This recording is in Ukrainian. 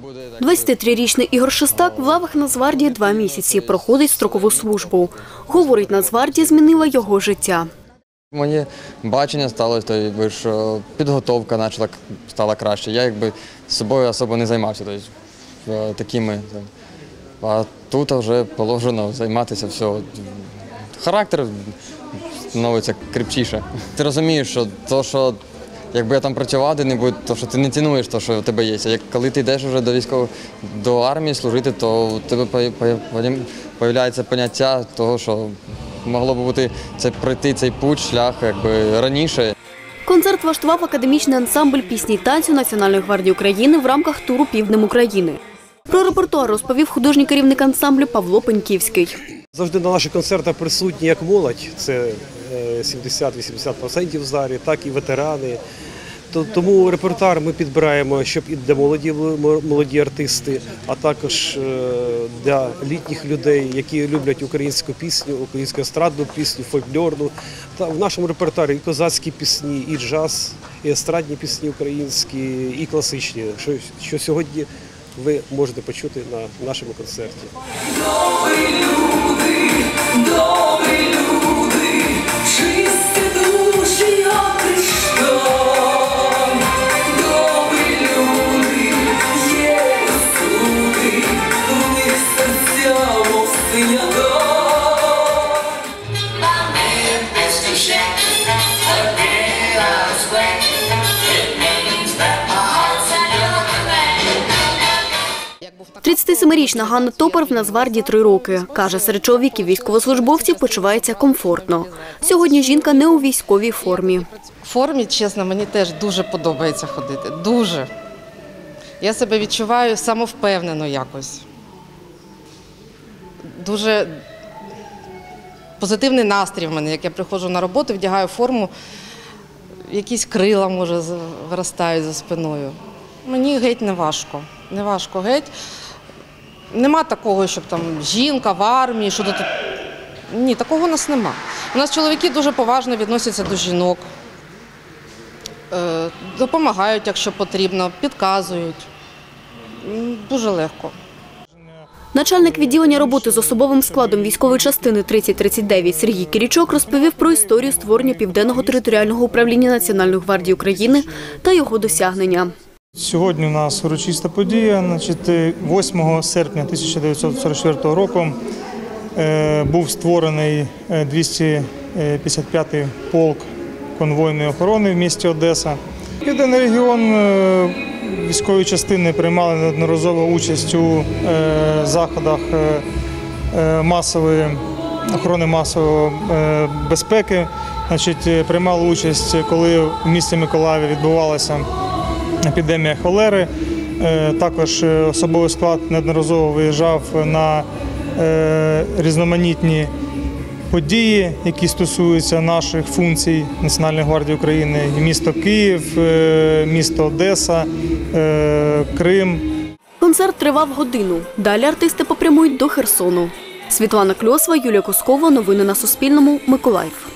23-річний Ігор Шестак в лавах Нацгвардії 2 місяці, проходить строкову службу. Говорить, Нацгвардія змінила його життя. Моє бачення сталося, що підготовка стала краще. Я з собою особо не займався такими. А тут вже положено займатися все. Характер становиться крепчіше. Ти розумієш, що якби я там працював де-небудь, то що ти не цінуєш те, що в тебе є. А коли ти йдеш вже до армії служити, то у тебе з'являється поняття того, що могло б бути пройти цей путь, шлях раніше. Концерт влаштував академічний ансамбль пісні й танцю Національної гвардії України в рамках туру «Півднем України». Про репертуар розповів художній керівник ансамблю Павло Пеньківський. Завжди на наших концертах присутні як молодь, це 70-80% в залі, так і ветерани. Тому репертуар ми підбираємо, щоб і для молоді артисти, а також для літніх людей, які люблять українську пісню, українську естрадну пісню, фольклорну. В нашому репертуарі і козацькі пісні, і джаз, і естрадні пісні українські, і класичні, що сьогодні ви можете почути на нашому концерті. Добрі люди, чисті душі, як кришталь. Добрі люди, є люди, у них серця, мов синя даль. Тридцятисемирічна Ганна Топор в Нацгвардії 3 роки. Каже, серед чоловіків військовослужбовців почувається комфортно. Сьогодні жінка не у військовій формі. В формі, чесно, мені теж дуже подобається ходити. Дуже. Я себе відчуваю самовпевнено якось. Дуже позитивний настрій в мене, як я приходжу на роботу, вдягаю форму, якісь крила, може, виростають за спиною. Мені геть не важко. Не важко геть. Нема такого, щоб там жінка в армії, що тут. Ні, такого у нас нема. У нас чоловіки дуже поважно відносяться до жінок, допомагають, якщо потрібно, підказують. Дуже легко. Начальник відділення роботи з особовим складом військової частини 3039 Сергій Кірічок розповів про історію створення Південного територіального управління Національної гвардії України та його досягнення. Сьогодні у нас урочиста подія. 8 серпня 1944 року був створений 255-й полк конвойної охорони в місті Одеса. Південний регіон військові частини приймали неодноразово участь у заходах охорони масової безпеки. Приймали участь, коли в місті Миколаєві відбувалася епідемія холери. Також особовий склад неодноразово виїжджав на різноманітні події, які стосуються наших функцій Національної гвардії України. Місто Київ, місто Одеса, Крим. Концерт тривав годину. Далі артисти попрямують до Херсону. Світлана Кльосова, Юлія Коскова. Новини на Суспільному. Миколаїв.